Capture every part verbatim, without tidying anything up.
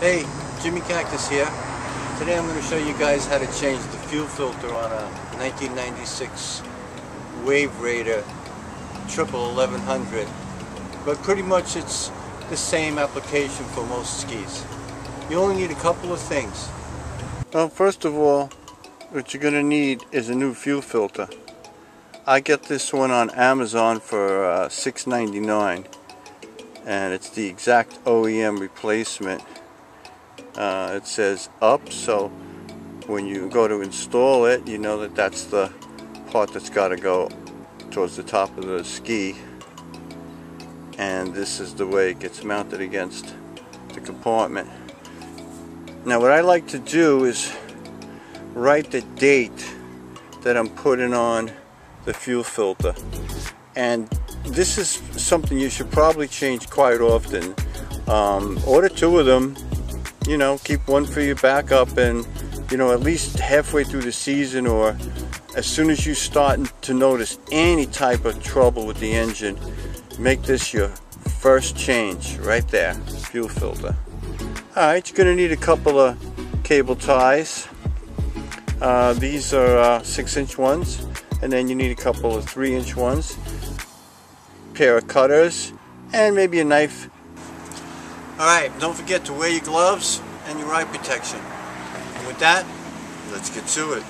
Hey, Jimmy Cactus here. Today I'm going to show you guys how to change the fuel filter on a nineteen ninety-six Wave Raider Triple eleven hundred. But pretty much it's the same application for most skis. You only need a couple of things. Well, first of all, what you're going to need is a new fuel filter. I get this one on Amazon for uh, six ninety-nine, and it's the exact O E M replacement. Uh, it says up, so when you go to install it, you know that that's the part that's got to go towards the top of the ski, and this is the way it gets mounted against the compartment. Now what I like to do is write the date that I'm putting on the fuel filter, and this is something you should probably change quite often. Um, order two of them. You know, keep one for your backup, and you know, at least halfway through the season, or as soon as you start to notice any type of trouble with the engine, make this your first change right there, fuel filter. Alright, you're going to need a couple of cable ties. Uh, these are uh, six inch ones, and then you need a couple of three inch ones, pair of cutters, and maybe a knife. Alright, don't forget to wear your gloves and your eye protection. And with that, let's get to it.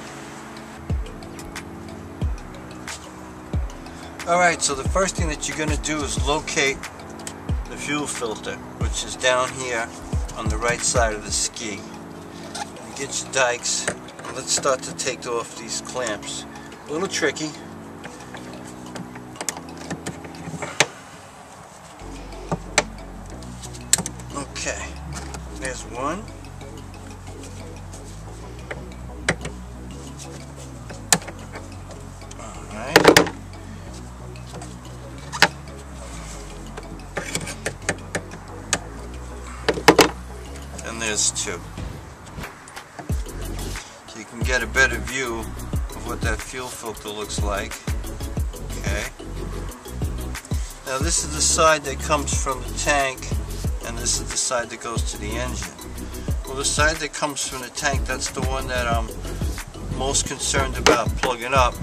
Alright, so the first thing that you're going to do is locate the fuel filter, which is down here on the right side of the ski. And get your dikes, and let's start to take off these clamps. A little tricky. Okay, there's one. Alright. And there's two. So you can get a better view of what that fuel filter looks like. Okay. Now this is the side that comes from the tank, and this is the side that goes to the engine. Well, the side that comes from the tank, that's the one that I'm most concerned about plugging up.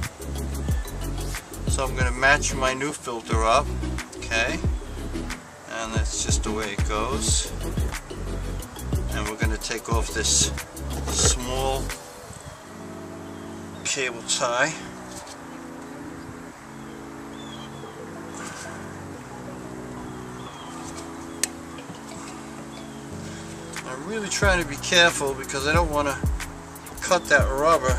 So I'm going to match my new filter up, okay, and that's just the way it goes. And we're going to take off this small cable tie. I'm really trying to be careful because I don't want to cut that rubber.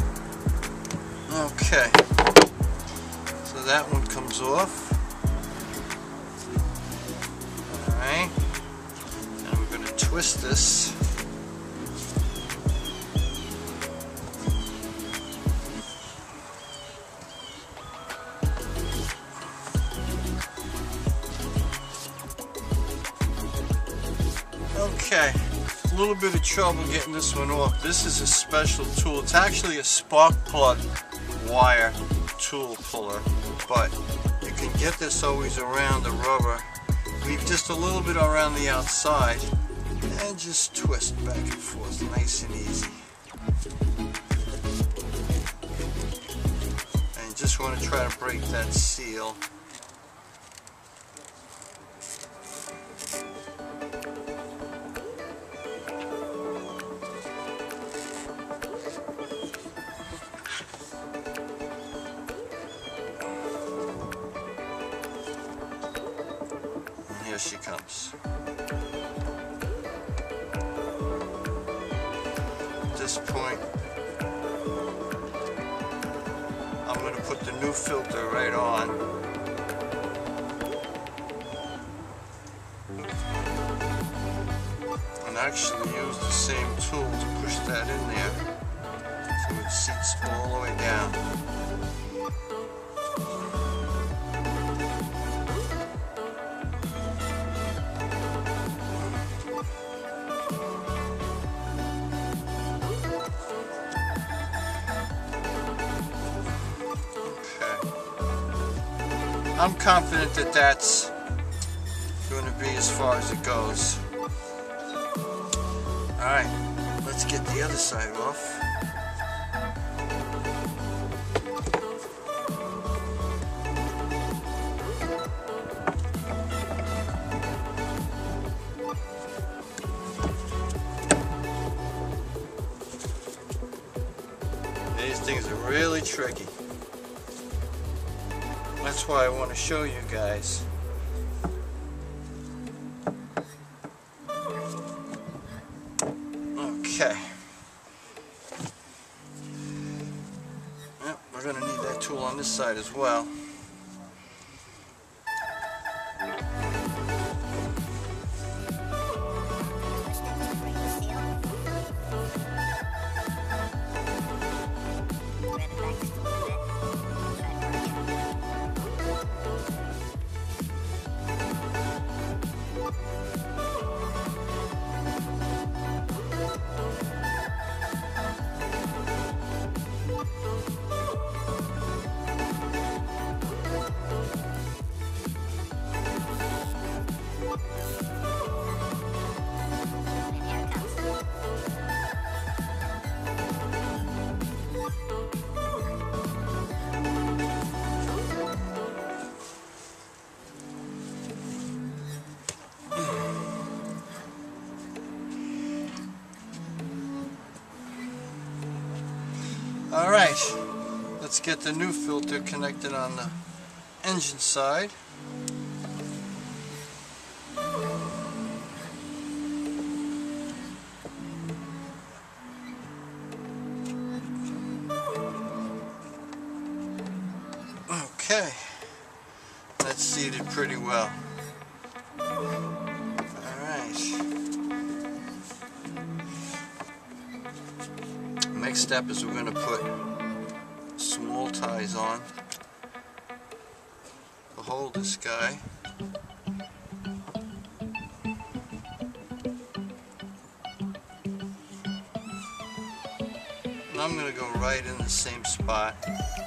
Okay, so that one comes off. Alright, and we're going to twist this. Okay, a little bit of trouble getting this one off. This is a special tool. It's actually a spark plug wire tool puller, but you can get this always around the rubber. Leave just a little bit around the outside and just twist back and forth, nice and easy. And just want to try to break that seal. Here she comes. At this point, I'm going to put the new filter right on. And actually use the same tool to push that in there so it seats all the way down. I'm confident that that's going to be as far as it goes. Alright, let's get the other side off. These things are really tricky. That's why I want to show you guys. Okay. Yep, we're going to need that tool on this side as well. Alright, let's get the new filter connected on the engine side. Okay, that's seated pretty well. Next step is we're going to put small ties on to hold this guy. And I'm going to go right in the same spot.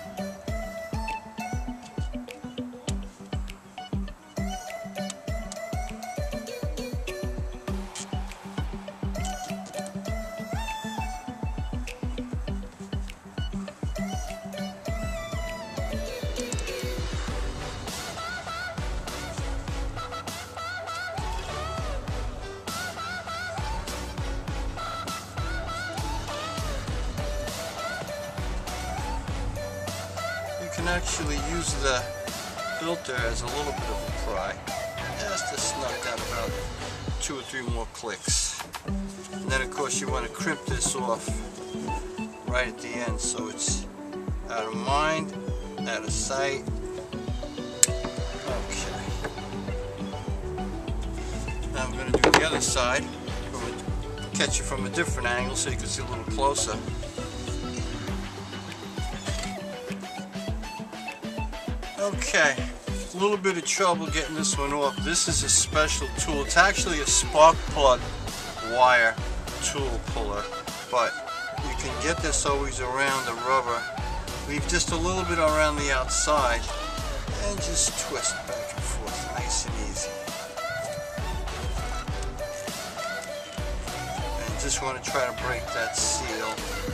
You can actually use the filter as a little bit of a pry, just to snug down about two or three more clicks. And then of course you want to crimp this off right at the end so it's out of mind, out of sight. Okay. Now I'm going to do the other side, from a, catch it from a different angle so you can see a little closer. Okay, a little bit of trouble getting this one off. This is a special tool. It's actually a spark plug wire tool puller, but you can get this always around the rubber. Leave just a little bit around the outside and just twist back and forth, nice and easy. And just want to try to break that seal.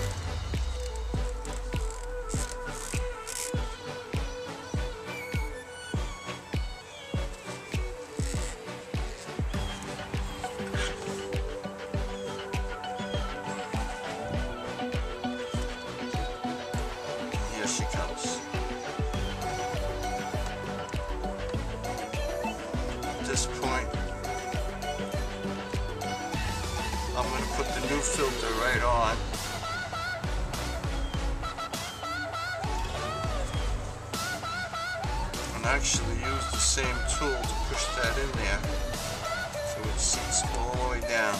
Here she comes. At this point, I'm going to put the new filter right on. And actually use the same tool to push that in there so it sits all the way down.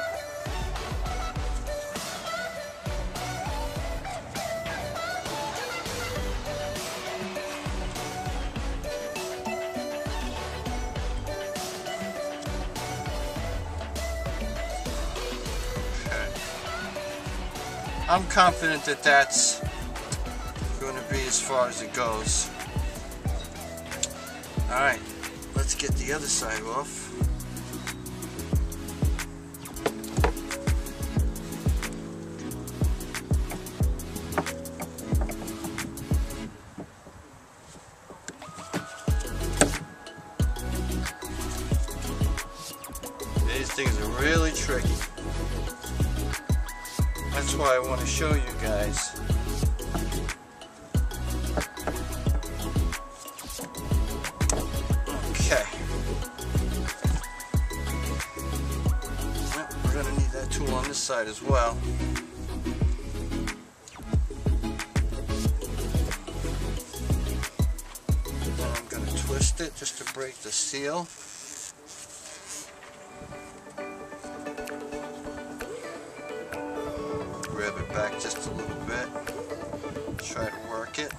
I'm confident that that's going to be as far as it goes. Alright, let's get the other side off. These things are really tricky. That's why I want to show you guys. Okay. Well, we're going to need that tool on this side as well. And I'm going to twist it just to break the seal. Grab it back just a little bit. Try to work it.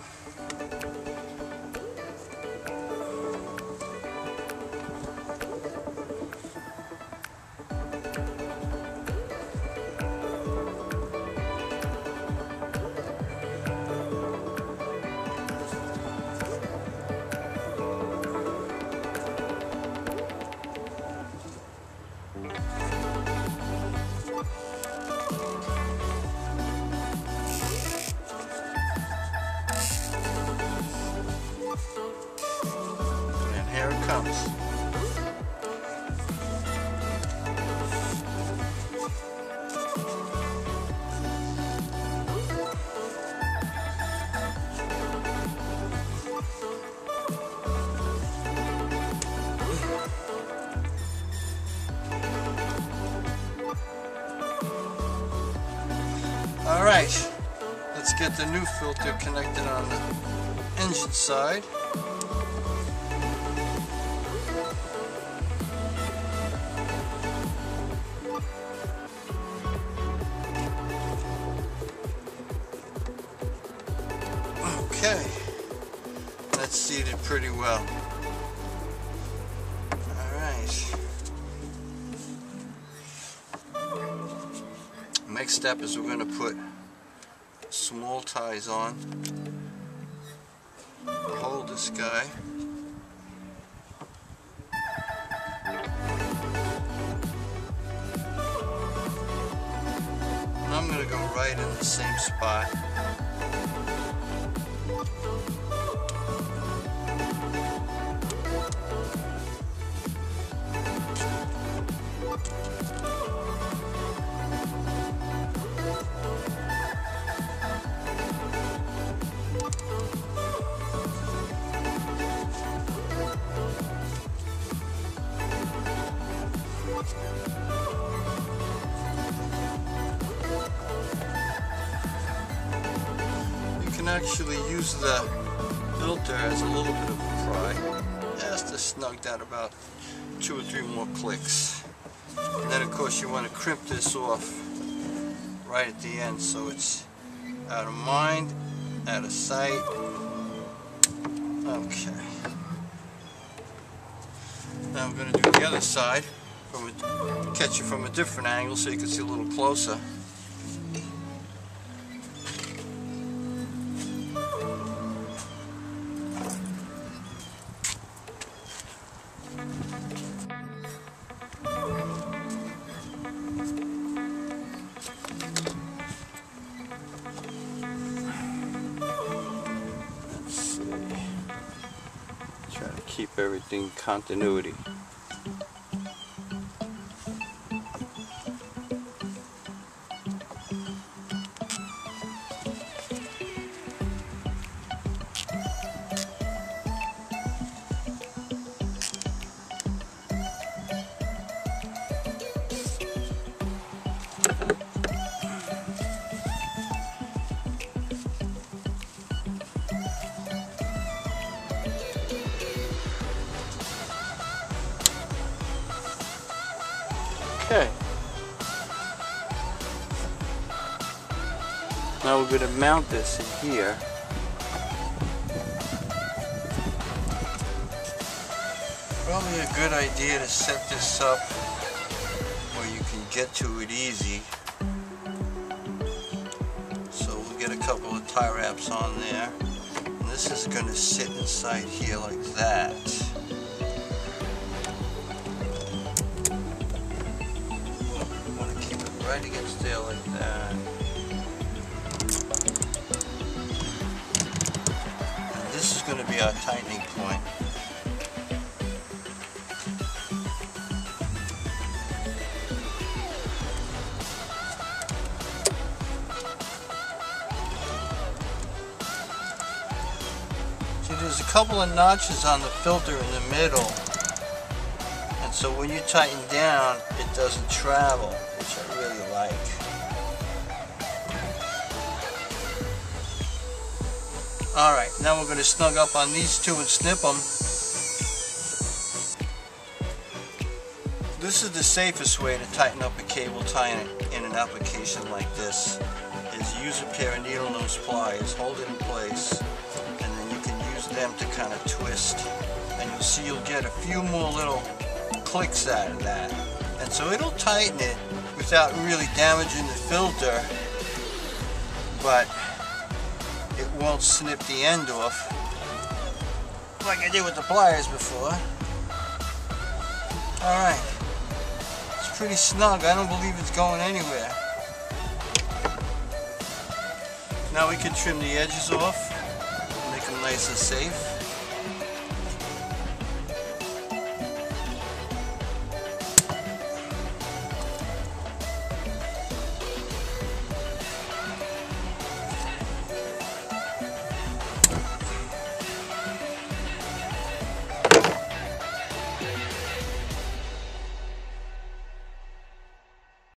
Here it comes. All right, let's get the new filter connected on the engine side. Okay, that's seated pretty well. Alright. Next step is we're going to put small ties on. Hold this guy. And I'm going to go right in the same spot. Actually use the filter as a little bit of a pry, just to snug that about two or three more clicks. And then of course you want to crimp this off right at the end so it's out of mind, out of sight. Okay. Now I'm going to do the other side, from a, catch it from a different angle so you can see a little closer. Try to keep everything continuity. Okay. Now we're going to mount this in here. Probably a good idea to set this up where you can get to it easy. So we'll get a couple of tie wraps on there. And this is going to sit inside here like that. Right against there like that. And this is going to be our tightening point. there's a couple of notches on the filter in the middle, and so when you tighten down it doesn't travel, which I really like. Alright, now we're going to snug up on these two and snip them. This is the safest way to tighten up a cable tie in, in an application like this, is use a pair of needle nose pliers, hold it in place, and then you can use them to kind of twist, and you'll see you'll get a few more little clicks out of that. And so it'll tighten it without really damaging the filter, but it won't snip the end off like I did with the pliers before. Alright, it's pretty snug. I don't believe it's going anywhere. Now we can trim the edges off, make them nice and safe.